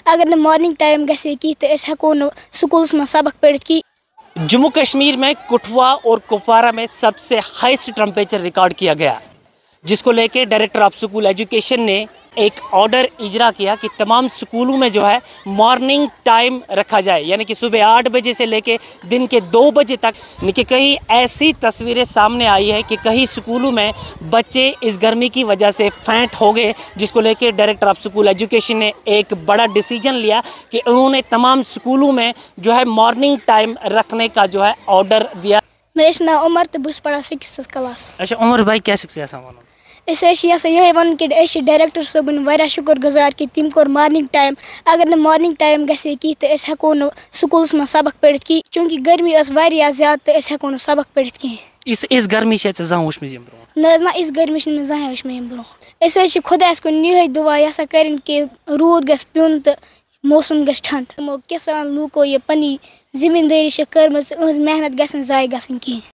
اگر morning time گژھِ کی تو أسۍ ہٮ۪کو نہٕ سکوٗلس منٛز سبق پٔرِتھ کی. جموں کشمیر میں کٹھوا اور کپوارہ میں سب سے ہائیسٹ ٹمپریچر ریکارڈ کیا گیا، جس کو لے کے ڈائریکٹر آف اسکول ایجوکیشن نے ایک آرڈر اجرا کیا کہ تمام سکولوں میں جو ہے مارننگ ٹائم رکھا جائے، یعنی کہ صبح 8 بجے سے لے کے دن کے 2 بجے تک. کہ کہیں ایسی تصویریں سامنے آئی ہے کہ کئی سکولوں میں بچے اس گرمی کی وجہ سے فینٹ ہو گئے، جس کو لے کے ڈائریکٹر آف اسکول ایجوکیشن نے ایک بڑا ڈیسیجن لیا کہ انہوں نے تمام سکولوں میں جو ہے مارننگ ٹائم رکھنے کا جو ہے آرڈر دیا. مےٚ چھُ ناو عمر تہٕ بہٕ چھُس پران 6th کلاس. اچھا عمر بھائی کیا شخص یژھان ونُن؟ أسۍ حظ چھِ یژھان یِہوٚے وَنُن کہِ أسۍ چھِ ڈایریکٹر صٲبُن واریاہ شُکُر گُزار کہِ تٔمۍ کوٚر مارنِنٛگ ٹایم. اگر نہٕ مارنِنٛگ ٹایم گژھِ ہے کینٛہہ تہٕ أسۍ ہٮ۪کو نہٕ سکوٗلَس منٛز سبق پٔرِتھ کینٛہہ چوٗنٛکہِ گرمی ٲس واریاہ زیادٕ تہٕ أسۍ ہٮ۪کو نہٕ سبق پٔرِتھ کینٛہہ. اس گرمی چھےٚ ژےٚ زانٛہہ وٕچھمٕژ ییٚمہِ برونٛہہ؟ نہ حظ نہ یِژھ گرمی چھِنہٕ مےٚ زانٛہہ وٕچھمٕژ ییٚمہِ برونٛہہ. أسۍ حظ چھِ خۄدایَس کُن یِہوٚے دُعا یژھان کَرٕنۍ کہِ روٗد گژھِ پیوٚن تہٕ موسم گژھِ ٹھنٛڈ. یِمو کِسان لوٗکو یہِ پنٕنۍ زٔمیٖندٲری چھِ کٔرمٕژ، یِہٕنٛز محنت گژھِ نہٕ ضایع گژھٕنۍ کینٛہہ.